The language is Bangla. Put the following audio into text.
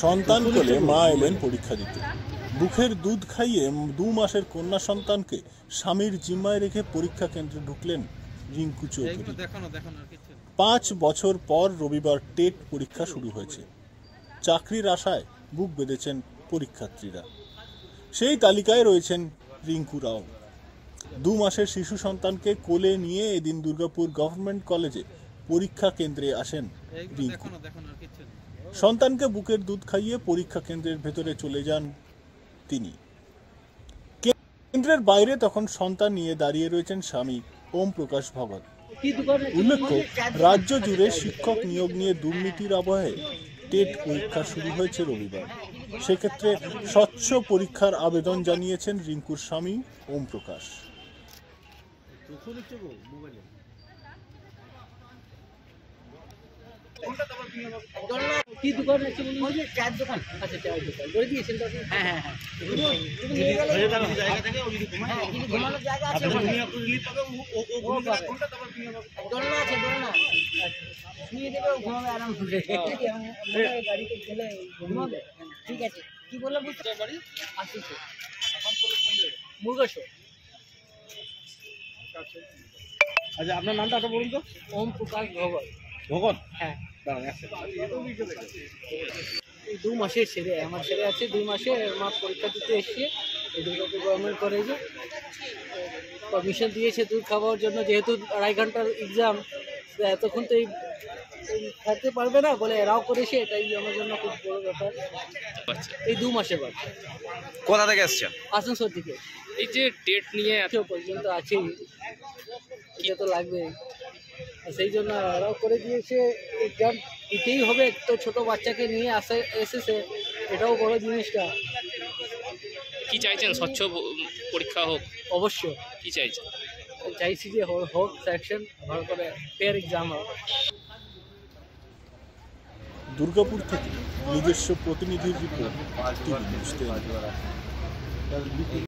সন্তান কোলে মা এলেন পরীক্ষা দিতে। বুকের দুধ খাইয়ে 2 মাসের কন্যা সন্তানকে স্বামীর জিম্মায় রেখে পরীক্ষা কেন্দ্রে ঢুকলেন রিঙ্কু চৌধুরী। 5 বছর পর রবিবার টেট পরীক্ষা শুরু হয়েছে। চাকরির আশায় বুক বেঁধেছেন পরীক্ষার্থীরা। সেই তালিকায় রয়েছেন রিঙ্কু রাও। 2 মাসের শিশু সন্তানকে কোলে নিয়ে এদিন দুর্গাপুর গভর্নমেন্ট কলেজে পরীক্ষা কেন্দ্রে আসেন রিঙ্কু। সন্তানকে বুকের দুধ খাইয়ে পরীক্ষা কেন্দ্রের ভেতরে চলে যান তিনি। কেন্দ্রের বাইরে তখন সন্তান নিয়ে দাঁড়িয়ে রয়েছেন স্বামী ওম প্রকাশ ভগত। উল্লেখ্য, রাজ্য জুড়ে শিক্ষক নিয়োগ নিয়ে দুর্নীতির আবহে টেট পরীক্ষা শুরু হয়েছে রবিবার। সেক্ষেত্রে স্বচ্ছ পরীক্ষার আবেদন জানিয়েছেন রিঙ্কুর স্বামী ওম প্রকাশ। কি দোকান আছে বলুন? চায়ের দোকান। আচ্ছা, চায়ের দোকান করে দিয়েছেন তো? হ্যাঁ হ্যাঁ হ্যাঁ, জায়গা থেকে ঘুমানোর জায়গা আছে, দোলনা আছে, দোলনা শুয়ে দেবে, ঘুমাবে আরাম করে, গাড়িতে গেলে ঘুমাবে। ঠিক আছে, কি বললাম বুঝতে বাড়ি আসছে মুরগাশো। আচ্ছা, আপনার নামটা একটা বলুন তো। ওম প্রকাশ ভগত। ভগত? হ্যাঁ। এই 2 মাসের ছেলে, আমার ছেলে আছে 2 মাসে, মা পরীক্ষা দিতে এসছে দুর্গাপুর গভর্নমেন্ট কলেজে। পারমিশন দিয়েছে দুধ খাওয়ার জন্য, যেহেতু 2.5 ঘন্টার এক্সাম, এতক্ষণ তো থাকতে পারবে না বলে এরাও করেছে। এটাই আমার জন্য খুব বড় ব্যাপার। এই 2 মাসের বাচ্চা। কোথা থেকে এসছেন? আসানসোল থেকে। এই যে টেট নিয়ে এত পর্যন্ত আছে, এটা তো লাগবে, সেই জন্য এরাও করে দিয়েছে। এক্সাম দিতেই হবে, তো ছোট বাচ্চাকে নিয়ে এসেছে, এটাও বড় জিনিসটা। কি চাইছেন? স্বচ্ছ পরীক্ষা হোক? অবশ্যই। কি চাইছেন? চাইছি যে হোক সেকশন ভালো করে, ফেয়ার এক্সাম হোক। দুর্গাপুর থেকে নিজস্ব প্রতিনিধির রিপোর্ট, টিভি নিউজ 10।